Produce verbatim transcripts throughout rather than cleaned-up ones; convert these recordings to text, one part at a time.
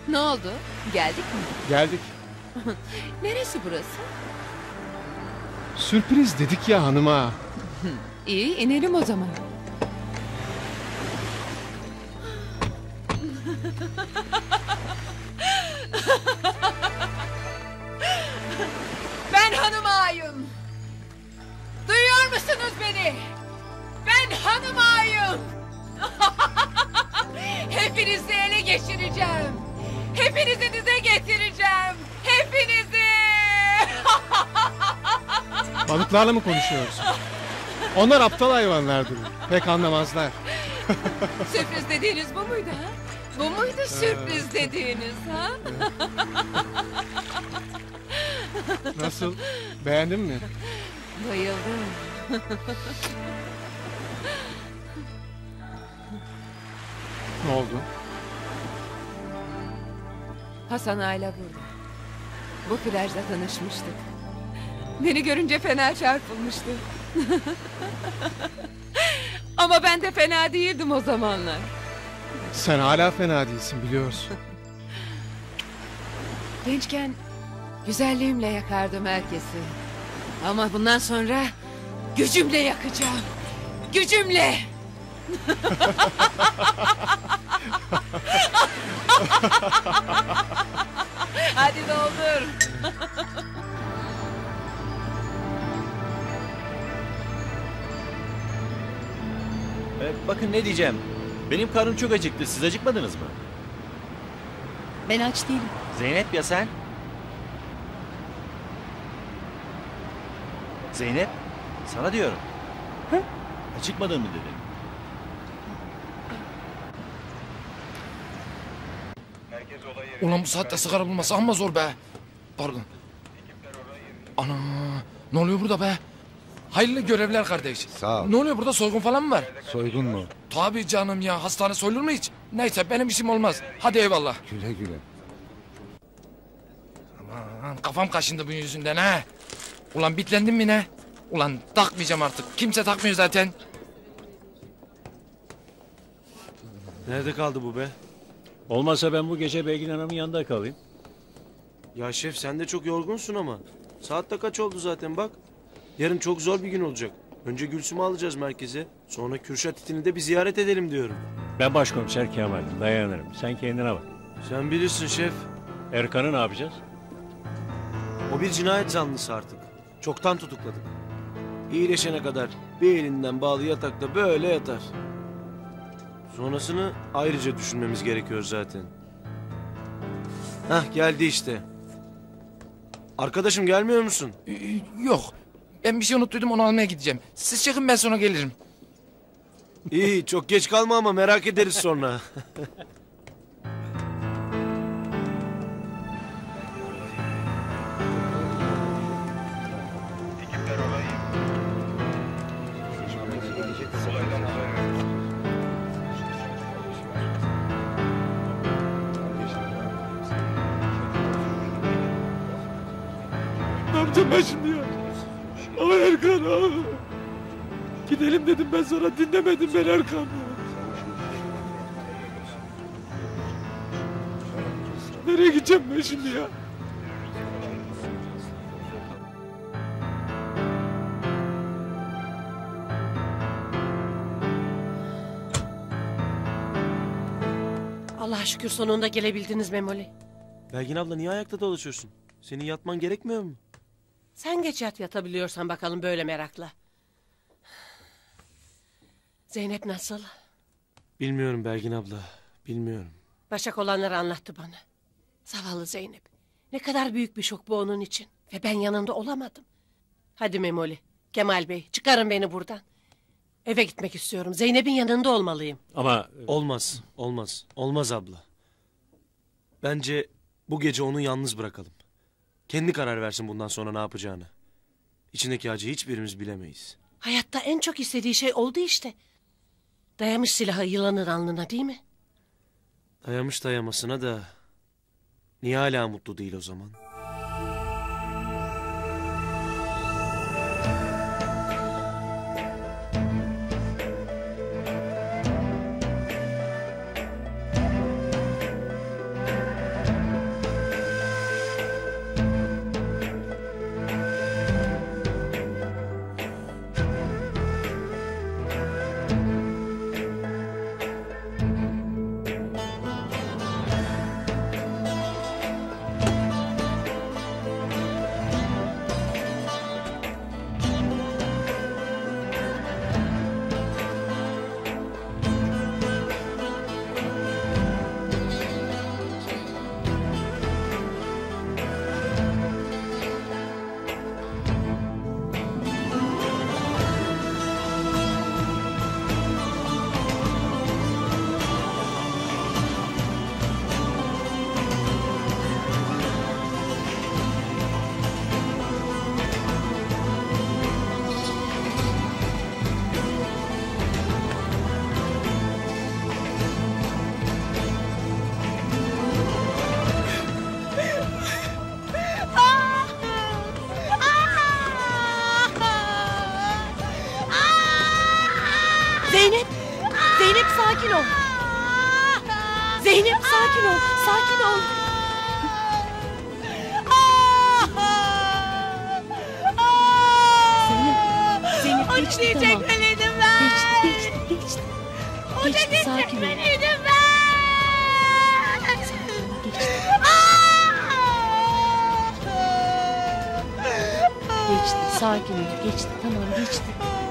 Ne oldu? Geldik mi? Geldik. Neresi burası? Sürpriz dedik ya hanıma. İyi, inelim o zaman. Ben hanım ağayım. Duyuyor musunuz beni? Ben hanım ağayım. Hepinizi ele geçireceğim. Hepinizi dize getireceğim. Hepinizi. Balıklarla mı konuşuyoruz? Onlar aptal hayvanlardır. Pek anlamazlar. Sürpriz dediğiniz bu muydu ha? Bu muydu sürpriz dediğiniz ha? Nasıl? Beğendin mi? Bayıldım. Ne oldu? Hasan Ayla burada. Bu plajda tanışmıştık. Beni görünce fena çarpılmıştı. Ama ben de fena değildim o zamanlar. Sen hala fena değilsin biliyorsun. Gençken güzelliğimle yakardım herkesi. Ama bundan sonra gücümle yakacağım. Gücümle. Hadi doldur. Ee, bakın ne diyeceğim. Benim karnım çok acıktı. Siz acıkmadınız mı? Ben aç değilim. Zeynep ya sen? Zeynep, sana diyorum. Hı? Acıkmadın mı dedin? Ulan bu saatte sigara bulması amma zor be. Pardon. Ana, ne oluyor burada be? Hayırlı görevler kardeş. Sağ ol. Ne oluyor burada, soygun falan mı var? Soygun mu? Tabii canım ya, hastane soyulur mu hiç? Neyse benim işim olmaz. Hadi eyvallah. Güle güle. Aman kafam kaşındı bunun yüzünden ha. Ulan bitlendim mi ne? Ulan takmayacağım artık. Kimse takmıyor zaten. Nerede kaldı bu be? Olmazsa ben bu gece Belgin Hanım'ın yanında kalayım. Ya şef sen de çok yorgunsun ama. Saat de kaç oldu zaten bak. Yarın çok zor bir gün olacak. Önce Gülsüm'ü alacağız merkeze. Sonra Kürşat itini de bir ziyaret edelim diyorum. Ben başkomiser Kemal'im, dayanırım. Sen kendine bak. Sen bilirsin şef. Erkan'ı ne yapacağız? O bir cinayet zanlısı artık. Çoktan tutukladık. İyileşene kadar bir elinden bağlı yatakta böyle yatar. Sonrasını ayrıca düşünmemiz gerekiyor zaten. Hah geldi işte. Arkadaşım gelmiyor musun? Ee, yok. Ben bir şey unuttuydum, onu almaya gideceğim. Siz çıkın, ben sonra gelirim. İyi çok geç kalma ama merak ederiz sonra. Ne yapacağım ben şimdi ya? Ama Erkan abi. Gidelim dedim ben, sonra dinlemedim ben Erkan. Nereye gideceğim ben şimdi ya? Allah'a şükür sonunda gelebildiniz Memoli. Belgin abla niye ayakta dolaşıyorsun? Senin yatman gerekmiyor mu? Sen geç yat, yatabiliyorsan bakalım böyle merakla. Zeynep nasıl? Bilmiyorum Belgin abla. Bilmiyorum. Başak olanları anlattı bana. Zavallı Zeynep. Ne kadar büyük bir şok bu onun için. Ve ben yanında olamadım. Hadi Memoli, Kemal Bey çıkarın beni buradan. Eve gitmek istiyorum. Zeynep'in yanında olmalıyım. Ama... Olmaz. Olmaz. Olmaz abla. Bence bu gece onu yalnız bırakalım. Kendi karar versin bundan sonra ne yapacağını. İçindeki acıyı hiçbirimiz bilemeyiz. Hayatta en çok istediği şey oldu işte. Dayamış silahı yılanın alnına, değil mi? Dayamış dayamasına da... Niye hala mutlu değil o zaman? Zeynep sakin ol, sakin ol. Zeynep, Zeynep geçti tamam. Benim ben. Geçti, geçti, geçti. Geçti, sakin ol. Benim ben. Geçti. Geçti, sakin ol. Geçti, tamam geçti.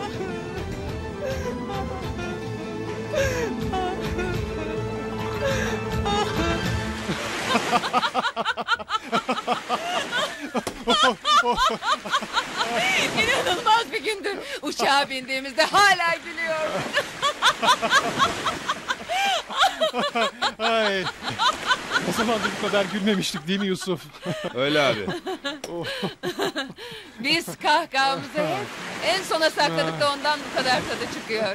İnanılmaz bir gündü. Uçağa bindiğimizde hala gülüyor. Ay. O zaman da bu kadar gülmemiştik değil mi Yusuf? Öyle abi. Biz kahkahamızı hep en sona sakladık da ondan bu kadar tadı çıkıyor.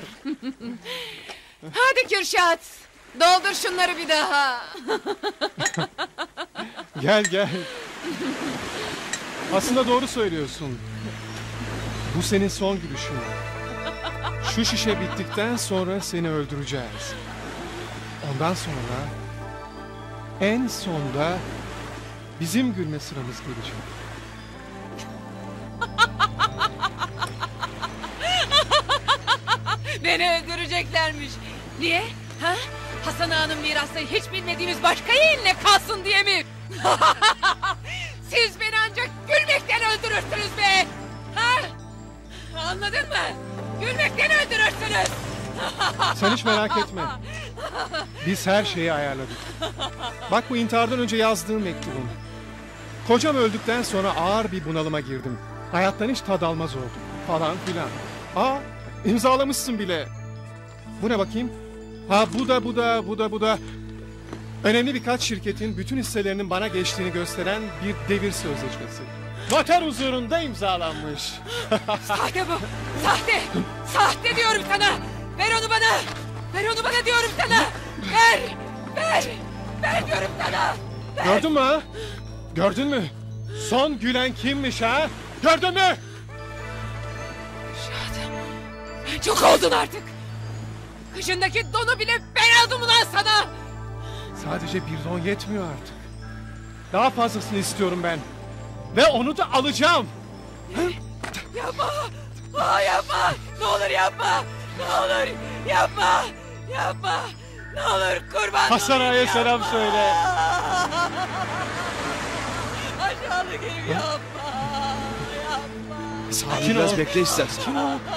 Hadi Kürşat. Doldur şunları bir daha. Gel gel. Aslında doğru söylüyorsun. Bu senin son gülüşün. Şu şişe bittikten sonra seni öldüreceğiz. Ondan sonra en sonda bizim gülme sıramız gelecek. Beni öldüreceklermiş. Niye? Ha? Hasan Ağa'nın mirası hiç bilmediğimiz başka yeğenle kalsın diye mi? Siz beni ancak gülmekten öldürürsünüz be! Ha? Anladın mı? Gülmekten öldürürsünüz! Sen hiç merak etme. Biz her şeyi ayarladık. Bak bu intihardan önce yazdığım mektubum. Kocam öldükten sonra ağır bir bunalıma girdim. Hayattan hiç tad almaz oldum. Falan filan. Aa, imzalamışsın bile. Bu ne bakayım? Ha bu da bu da bu da bu da. Önemli birkaç şirketin bütün hisselerinin bana geçtiğini gösteren bir devir sözleşmesi. Noter huzurunda imzalanmış. Sahte bu! Sahte! Sahte diyorum sana! Ver onu bana! Ver onu bana diyorum sana! Ver! Ver! Ver diyorum sana! Ver. Gördün mü ha? Gördün mü? Son gülen kimmiş ha? Gördün mü? Şahat! Çok oldun artık! Kışındaki donu bile ben aldım ulan sana! Sadece bir don yetmiyor artık. Daha fazlasını istiyorum ben. Ve onu da alacağım. Yapma! Aa, yapma! Ne olur yapma! Ne olur yapma! Yapma! Ne olur kurban Hasan olayım, Ağa'ya yapma! selam söyle. Aşağılık herif yapma! Yapma! Sakin Biraz ol. bekle istersen.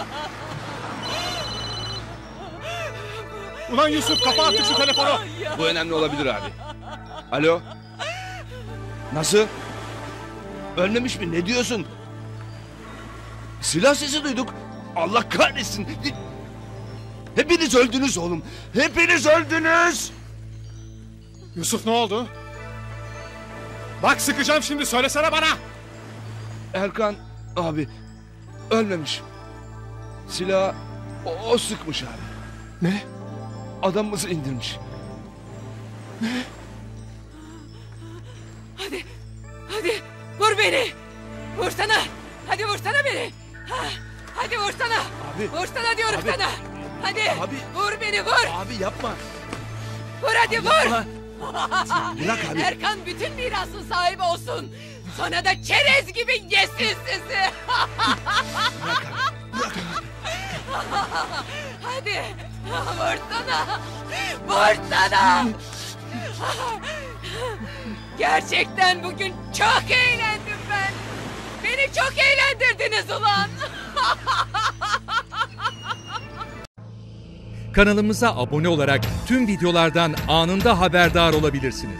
Ulan Yusuf kapa artık şu telefonu. Bu önemli olabilir abi. Alo? Nasıl? Ölmemiş mi? Ne diyorsun? Silah sesi duyduk. Allah kahretsin. Hepiniz öldünüz oğlum. Hepiniz öldünüz. Yusuf ne oldu? Bak sıkacağım şimdi, söylesene bana. Erkan abi ölmemiş. Silahı o, o sıkmış abi. Ne? Adamımızı indirmiş. Hadi! Hadi! Vur beni! Vursana! Hadi vursana beni! Ha, hadi vursana! Abi, Vursana diyorum abi, sana! Hadi! abi. Vur beni vur! Abi yapma. Vur hadi vur! Yapma. Bırak abi. Erkan bütün mirasın sahibi olsun! Sonra da çerez gibi yesin sizi! Bırak abi. Bırak abi. Hadi! Vursana! Vursana! Gerçekten bugün çok eğlendim ben! Beni çok eğlendirdiniz ulan! Kanalımıza abone olarak tüm videolardan anında haberdar olabilirsiniz.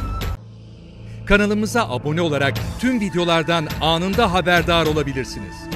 Kanalımıza abone olarak tüm videolardan anında haberdar olabilirsiniz.